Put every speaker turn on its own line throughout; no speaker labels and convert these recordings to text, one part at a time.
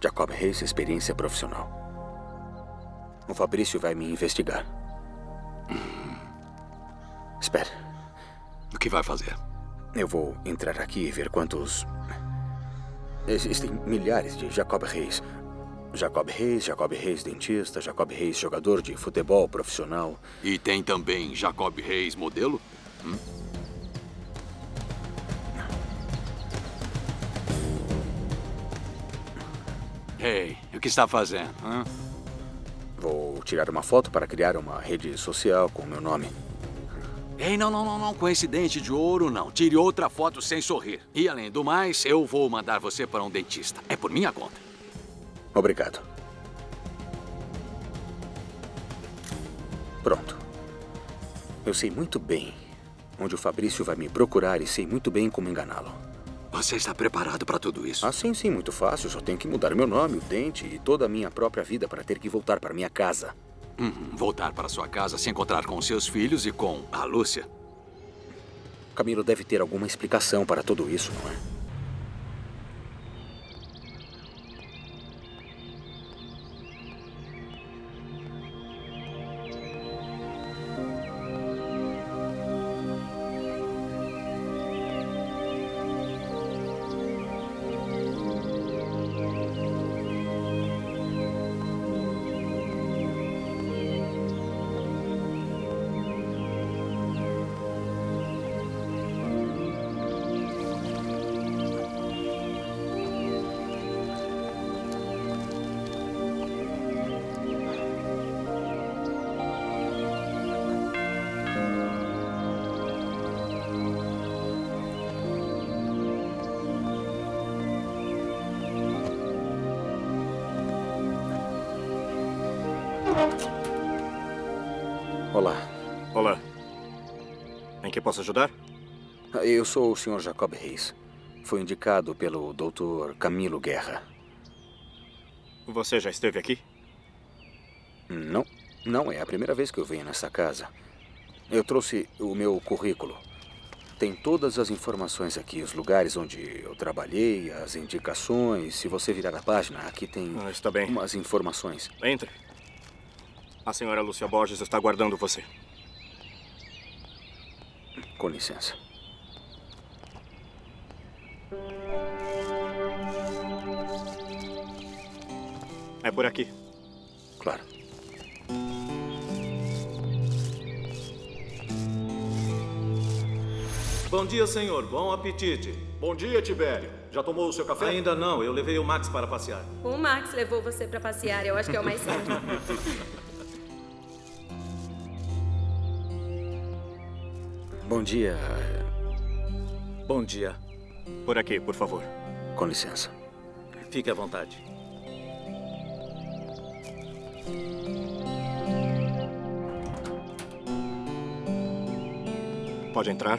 Jacob Reis, experiência profissional. O Fabrício vai me investigar. Espere.
O que vai fazer?
Eu vou entrar aqui e ver quantos... Existem milhares de Jacob Reis. Jacob Reis dentista, Jacob Reis jogador de futebol profissional.
E tem também Jacob Reis modelo? Ei, o que está fazendo?
Vou tirar uma foto para criar uma rede social com o meu nome.
Ei, não. Com esse dente de ouro, não. Tire outra foto sem sorrir. E, além do mais, eu vou mandar você para um dentista. É por minha conta.
Obrigado. Pronto. Eu sei muito bem onde o Fabrício vai me procurar e sei muito bem como enganá-lo.
Você está preparado para tudo isso?
Sim, muito fácil. Só tenho que mudar meu nome, o dente e toda a minha própria vida para ter que voltar para minha casa.
Voltar para sua casa, se encontrar com seus filhos e com a Lúcia.
Camilo deve ter alguma explicação para tudo isso, não é? Olá.
Olá. Em que posso ajudar?
Eu sou o Sr. Jacob Reis. Fui indicado pelo Dr. Camilo Guerra.
Você já esteve aqui?
Não é a primeira vez que eu venho nessa casa. Eu trouxe o meu currículo. Tem todas as informações aqui, os lugares onde eu trabalhei, as indicações. Se você virar a página, aqui tem
está bem.
Umas informações.
Entre. A senhora Lúcia Borges está aguardando você.
Com licença.
É por aqui.
Claro.
Bom dia, senhor. Bom apetite.
Bom dia, Tibério. Já tomou o seu café?
Ainda não. Eu levei o Max para passear.
O Max levou você para passear. Eu acho que é o mais certo.
Bom dia.
Bom dia.
Por aqui, por favor.
Com licença.
Fique à vontade.
Pode entrar.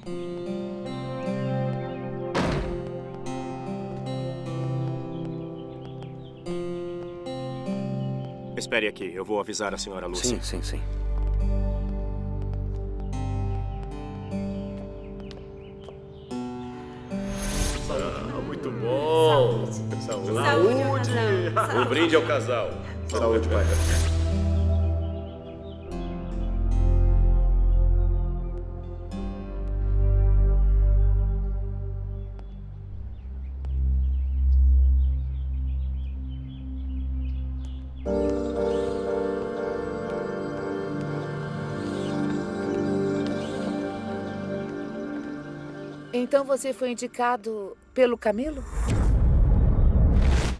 Espere aqui, eu vou avisar a senhora Lúcia.
Sim.
Muito bom.
Saúde.
Um brinde ao casal.
Saúde, pai.
Então você foi indicado pelo Camilo?